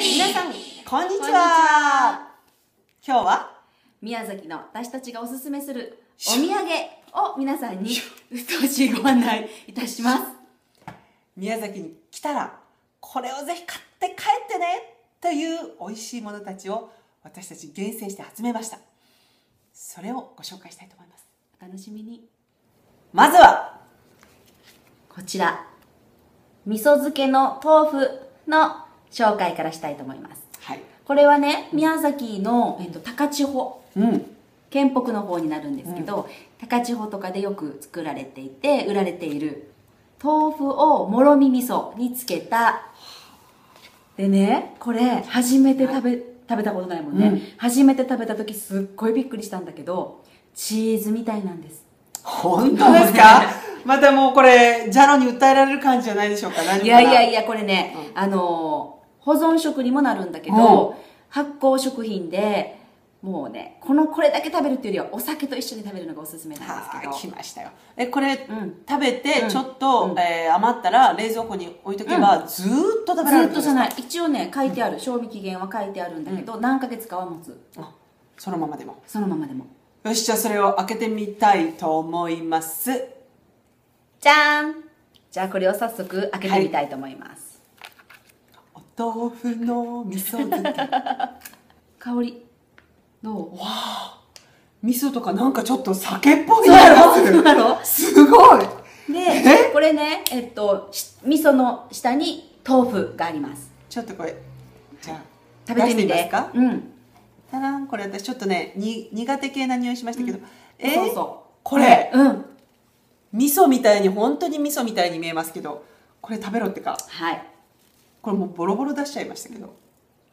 皆さんこんにちは。今日は宮崎の私たちがおすすめするお土産を皆さんにうっとうしいご案内いたします。 宮崎に来たらこれをぜひ買って帰ってねという美味しいものたちを私たち厳選して集めました。それをご紹介したいと思います。 お楽しみに。 まずはこちら味噌漬けの豆腐の紹介からしたいと思います。 はい、 これはね、宮崎の、高千穂、県北の方になるんですけど、高千穂とかでよく作られていて売られている豆腐をもろみ味噌につけた。でね、これ初めて食べたことないもんね、初めて食べた時すっごいびっくりしたんだけど、チーズみたいなんです。 本当ですか？またもうこれジャロに訴えられる感じじゃないでしょうか。 いやこれね、保存食にもなるんだけど、発酵食品でもうね、これだけ食べるっていうよりはお酒と一緒に食べるのがおすすめなんですけど。 来ましたよ。これ、食べてちょっと、余ったら冷蔵庫に置いとけば、ずーっと食べられるんですか？ ずっとじゃない、一応ね書いてある、賞味期限は書いてあるんだけど、何ヶ月かは持つ。 そのままでも。 そのままでも。 よし、じゃあそれを開けてみたいと思います。 じゃーん。じゃあこれを早速開けてみたいと思います。 お豆腐の味噌漬け。 香りどう？ わあ、味噌とかなんかちょっと酒っぽい匂いがする。すごい。 で、これね、味噌の下に豆腐があります。 ちょっとこれ、じゃあ食べてみて。 出してみますか？たらん、これ私ちょっとね、苦手系な匂いしましたけど、 そうそう。 これ、味噌みたいに、本当に味噌みたいに見えますけど、これ食べろってか。 はい。 これもうボロボロ出しちゃいましたけど。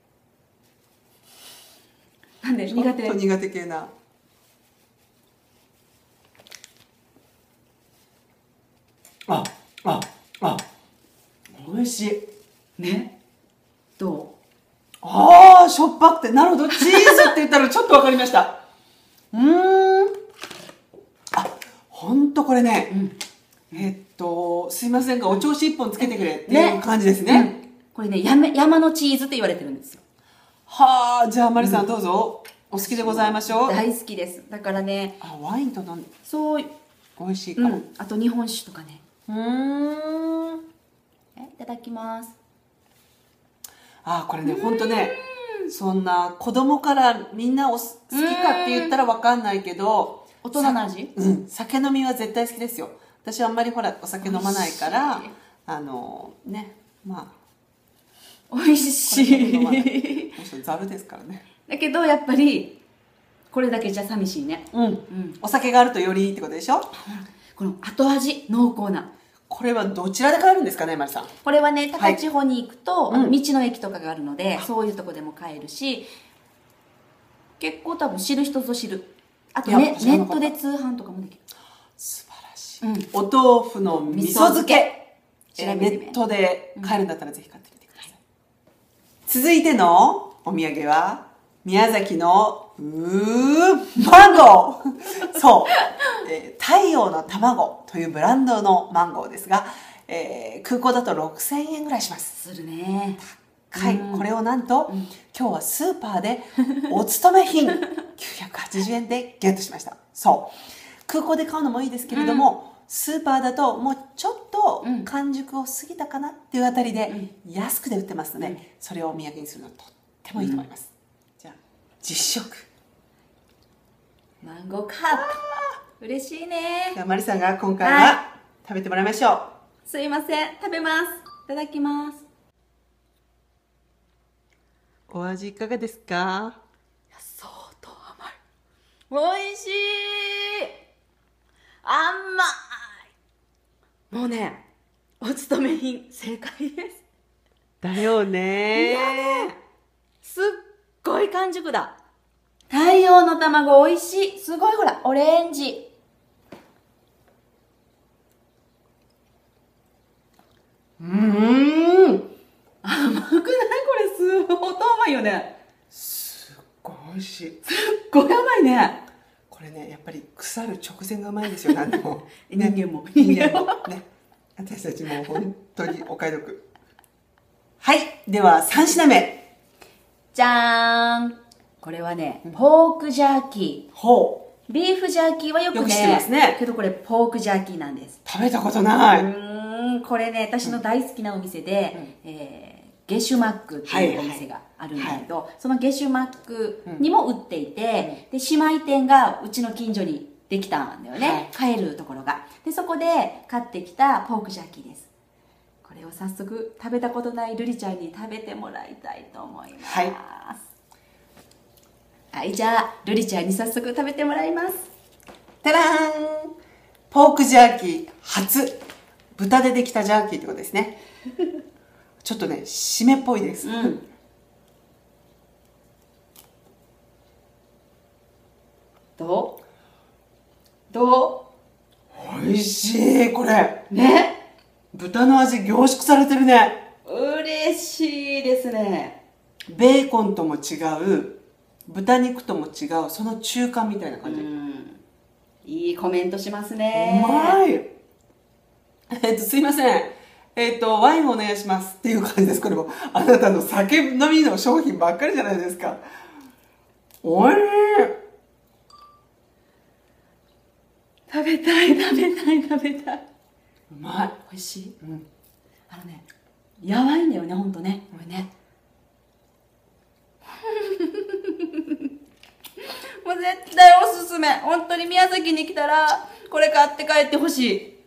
なんで苦手？ ちょっと苦手系な。美味しい。 ね。どう？ しょっぱくて、なるほど、チーズって言ったらちょっとわかりました。ほんとこれね、すいませんが、お調子一本つけてくれっていう感じですね。 これね、山のチーズって言われてるんですよ。 はあ、じゃあマリさんどうぞ、お好きでございましょう。 大好きです。だからね、 ワインと飲んでそう、 美味しいから。 あと日本酒とかね。いただきます。 これね、ほんとね、そんな子供からみんな好きかって言ったらわかんないけど、 大人の味？ 酒飲みは絶対好きですよ。私あんまりほらお酒飲まないから、 美味しい。 ざるですからね。 だけどやっぱりこれだけじゃ寂しいね。 お酒があるとよりいいってことでしょ。 この後味濃厚な。 これはどちらで買えるんですかね、マリさん。 これはね、高千穂に行くと、道の駅とかがあるので、そういうとこでも買えるし、結構多分知る人ぞ知る。あとね、ネットで通販とかもできる。 素晴らしい。お豆腐の味噌漬け。ネットで買えるんだったらぜひ買ってみてください。続いてのお土産は、宮崎のマンゴー。そう。太陽の卵というブランドのマンゴーですが、空港だと6000円ぐらいします。 するね。 高い。これをなんと、今日はスーパーでお勤め品980円でゲットしました。そう。空港で買うのもいいですけれども、スーパーだともうちょっと完熟を過ぎたかなっていうあたりで安くで売ってますので、それをお土産にするのとってもいいと思います。じゃあ、実食。 マンゴーカップ。嬉しいね。 じゃあマリさんが今回は食べてもらいましょう。 すいません、食べます。いただきます。 お味いかがですか？ 相当甘い。美味しい。甘い。もうね、お勤め品正解です。 だよね。 いやね、すっごい完熟だ。太陽の卵美味しい。すごい、ほらオレンジ。甘くない？これすごい甘いよね。 すっごい美味しい。 すっごい甘いね。 これね、やっぱり腐る直前がうまいんですよ。何でも人間もね、私たちも本当にお買い得。はい、では3品目じゃーん。これはね、ポークジャーキほー。ビーフジャーキーはよくね、 よく知ってますねけどこれポークジャーキーなんです。 う。食べたことない。 これね、私の大好きなお店で、ゲシュマックっていうお店があるんだけど、そのゲシュマックにも売っていて、で、姉妹店がうちの近所にできたんだよね。買えるところが。で、そこで買ってきたポークジャーキーです。これを早速食べたことないルリちゃんに食べてもらいたいと思います。はい、じゃあ、ルリちゃんに早速食べてもらいます。 てらーん、ポークジャーキー初。豚でできたジャーキーってことですね。ちょっとね、締めっぽいです。 どう美味しい、これ。 ね、 豚の味凝縮されてるね。 嬉しいですね。 ベーコンとも違う、豚肉とも違う、その中間みたいな感じ。 いいコメントしますね。 うまい。すいません。ワインお願いしますっていう感じです。これもあなたの酒飲みの商品ばっかりじゃないですか。おいしい。 食べたい。 うまい。 美味しい。あのね、やばいんだよね、ほんとね。これね。もう絶対おすすめ。本当に宮崎に来たら、これ買って帰ってほしい。